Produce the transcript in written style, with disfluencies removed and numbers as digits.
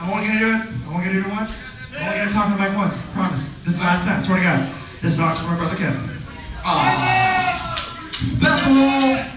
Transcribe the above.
I'm only gonna do it. I'm only gonna do it once. I'm only gonna talk to the mic once. Promise. This is the last time. Swear to God. This song's for my brother Kevin. Bethel.